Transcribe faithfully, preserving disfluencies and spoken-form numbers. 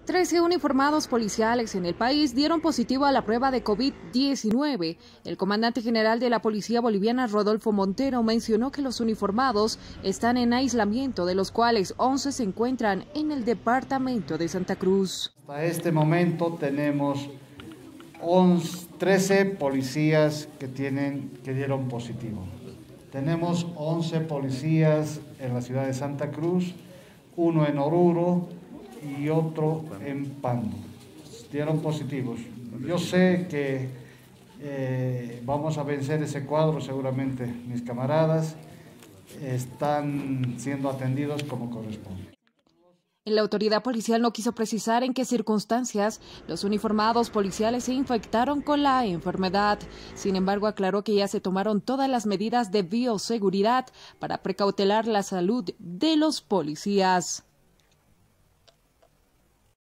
trece uniformados policiales en el país dieron positivo a la prueba de COVID diecinueve. El comandante general de la Policía Boliviana, Rodolfo Montero, mencionó que los uniformados están en aislamiento, de los cuales once se encuentran en el departamento de Santa Cruz. Hasta este momento tenemos once, trece policías que, tienen, que dieron positivo. Tenemos once policías en la ciudad de Santa Cruz, uno en Oruro y otro en Pando. Dieron positivos. Yo sé que eh, vamos a vencer ese cuadro, seguramente mis camaradas están siendo atendidos como corresponde. La autoridad policial no quiso precisar en qué circunstancias los uniformados policiales se infectaron con la enfermedad. Sin embargo, aclaró que ya se tomaron todas las medidas de bioseguridad para precautelar la salud de los policías.